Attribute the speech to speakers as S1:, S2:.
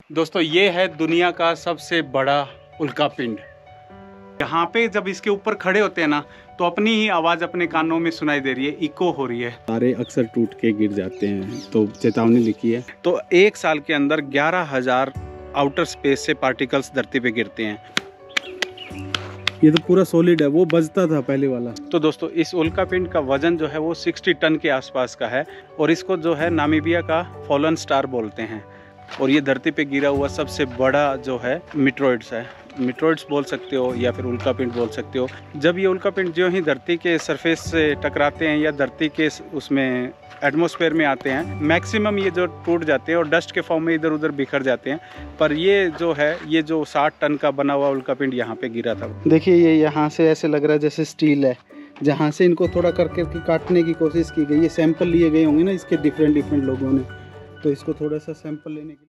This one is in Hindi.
S1: दोस्तों ये है दुनिया का सबसे बड़ा उल्का पिंड। यहाँ पे जब इसके ऊपर खड़े होते हैं ना तो अपनी ही आवाज़ अपने कानों में सुनाई दे रही है, इको हो रही है। तारे अक्सर टूट के गिर जाते हैं तो चेतावनी लिखी है। तो 1 साल के अंदर 11,000 आउटर स्पेस से पार्टिकल्स धरती पे गिरते हैं। ये तो पूरा सॉलिड है, वो बजता था पहले वाला। तो दोस्तों इस उल्का पिंड का वजन जो है वो 60 टन के आसपास का है और इसको जो है नामीबिया का फॉलन स्टार बोलते हैं। और ये धरती पे गिरा हुआ सबसे बड़ा जो है मीटरॉइड्स है। मीटरॉइड्स बोल सकते हो या फिर उल्का पिंड बोल सकते हो। जब ये उल्का पिंड जो ही धरती के सरफेस से टकराते हैं या धरती के उसमें एटमॉस्फेयर में आते हैं, मैक्सिमम ये जो टूट जाते हैं और डस्ट के फॉर्म में इधर उधर बिखर जाते हैं। पर ये जो 60 टन का बना हुआ उल्का पिंड यहाँ पे गिरा था। देखिए ये यहाँ से ऐसे लग रहा है जैसे स्टील है, जहाँ से इनको थोड़ा करके काटने की कोशिश की गई। ये सैंपल लिए गए होंगे ना इसके डिफरेंट लोगों ने, तो इसको थोड़ा सा सैंपल लेने के